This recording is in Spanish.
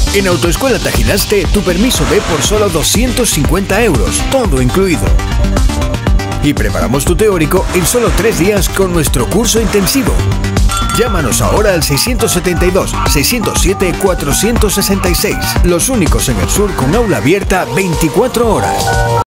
En Autoescuela Tajinaste, tu permiso B por solo 250 euros, todo incluido. Y preparamos tu teórico en solo 3 días con nuestro curso intensivo. Llámanos ahora al 672-607-466, los únicos en el sur con aula abierta 24 horas.